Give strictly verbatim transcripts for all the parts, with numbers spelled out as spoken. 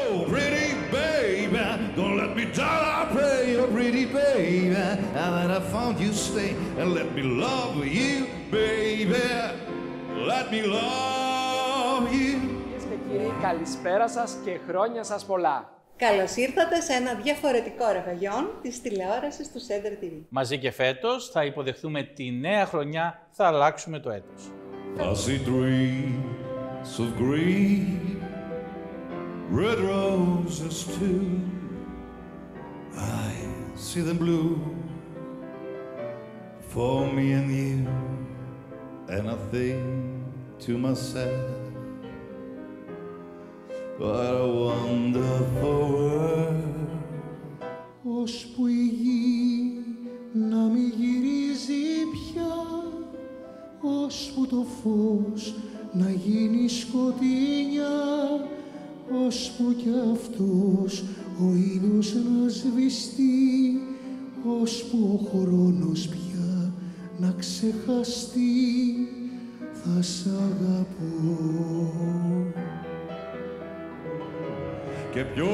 Oh, pretty baby, don't let me down, I pray. Oh, pretty baby, now that I found you, stay and let me love you, baby. Let me love you. Κυρίες και κύριοι, καλησπέρα σας και χρόνια σας πολλά. Καλώς ήρθατε σε ένα διαφορετικό ρεβεγιόν της τηλεόρασης του Center τι βι. Μαζί και φέτος θα υποδεχθούμε τη νέα χρονιά, θα αλλάξουμε το έτος. I see dreams of green, red roses too. I see them blue for me and you. And I think to myself, what a wonderful world. Ώσπου η γη να μη γυρίζει πια, ώσπου το φως να γίνει σκοτεινιά, ώσπου κι αυτός ο ήλιος να σβηστεί, ώσπου ο χρόνος πια να ξεχαστεί, θα σ' αγαπώ. Και ποιος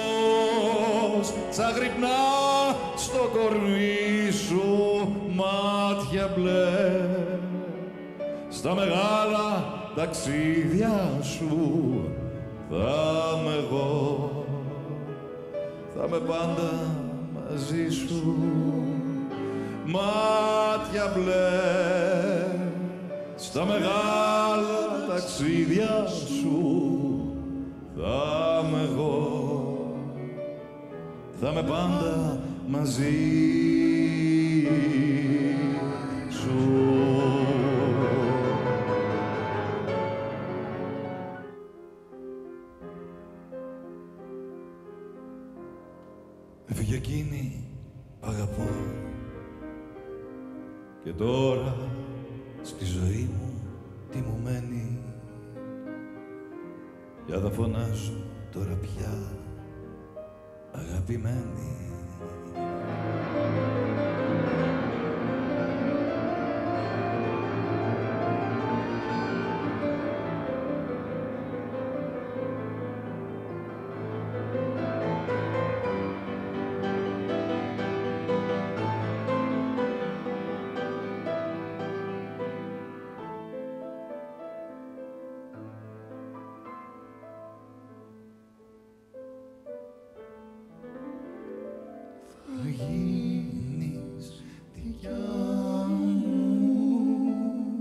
ξαγρυπνά στο κορμί σου μάτια μπλε, στα μεγάλα ταξίδια σου θα είμαι εγώ, θα είμαι πάντα μαζί σου. Μάτια μπλε, στα μεγάλα ταξίδια σου θα είμαι εγώ, θα είμαι πάντα μαζί σου. Έφυγε εκείνη, αγαπώ, και τώρα στη ζωή μου τιμωμένη, για θα φωνάζω τώρα πια αγαπημένη. Θα γίνεις δικιά μου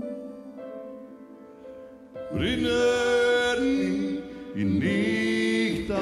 πριν έρθει η νύχτα.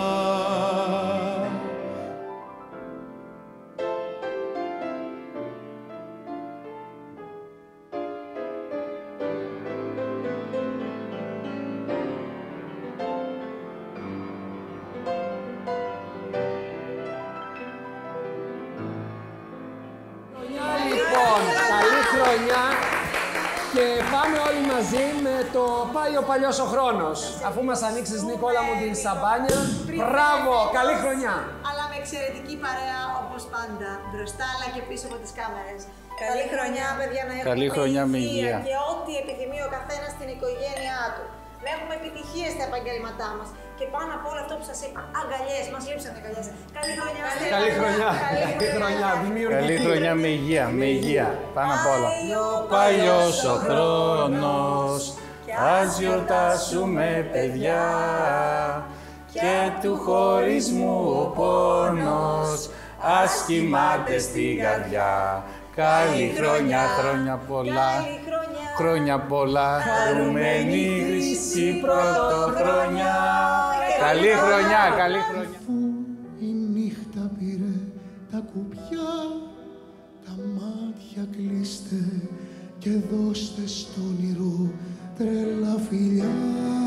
Και πάμε όλοι μαζί με το «Πάει ο παλιός ο χρόνος». Αφού μας ανοίξεις, Νικόλα μου, την σαμπάνια. Μπράβο! Καλή χρονιά! Αλλά με εξαιρετική παρέα, όπως πάντα, μπροστά αλλά και πίσω από τις κάμερες. Καλή χρονιά, παιδιά, να έχουμε Καλή χρονιά με υγεία. και ό,τι επιθυμεί ο καθένας στην οικογένειά του. Να έχουμε επιτυχίες στα επαγγέλματά μας. Και πάνω από όλο αυτό που σας είπα, αγκαλιές, μας λείψαν οι αγκαλιές. Καλή χρονιά, Καλή χρονιά! Καλή χρονιά! Δημιουργική! Καλή χρονιά με υγεία, με υγεία, πάνω απ' όλα. Παλιός ο χρόνος, ας γιορτάσουμε παιδιά, και του χωρισμού ο πόνος, ας κοιμάται στην καρδιά. Καλή χρονιά, χρόνια πολλά, χρόνια πολλά, χαρούμενη χρυσή πρωτοχρονιά. Καλή χρονιά, καλή χρονιά. Αφού η νύχτα πήρε τα κουπιά, τα μάτια κλείστε και δώστε στο όνειρο τρέλα φιλιά.